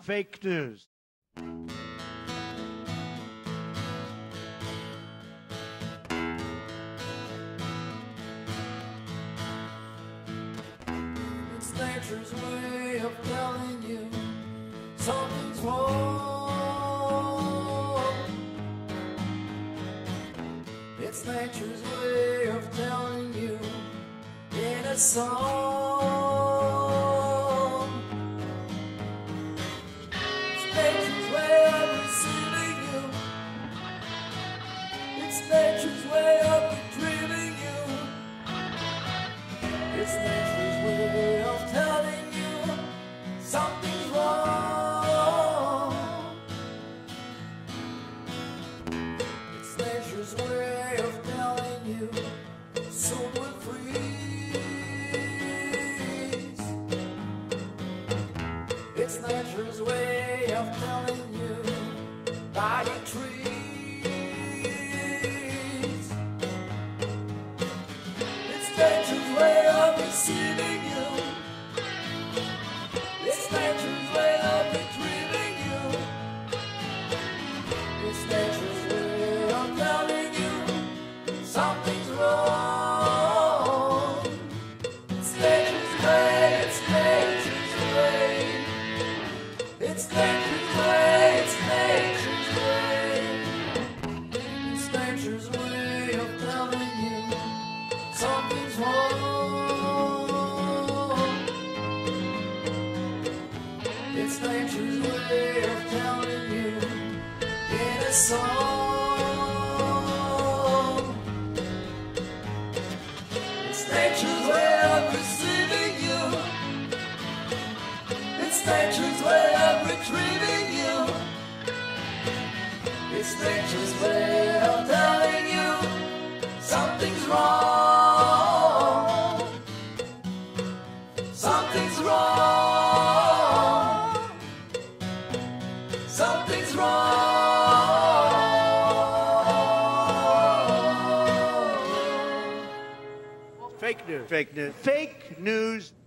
Fake news. It's nature's way of telling you something's wrong. It's nature's way of telling you in a song. It's nature's way of receiving you. It's nature's way of retrieving you. It's nature's way of telling you something's wrong. It's nature's way of telling you soon will freeze. It's nature's way of telling you dying trees. It's nature's way of receiving you. It's nature's way of retrieving you. It's nature's way of telling you something's wrong. It's nature's way, it's nature's way. It's nature's way, it's nature's way. It's nature's way of telling you something's wrong. It's nature's way of telling you in a song. It's nature's way of receiving you. It's nature's way of retrieving you. It's nature's way of telling you something's wrong. Something's wrong. Something's wrong. Fake news. Fake news. Fake news.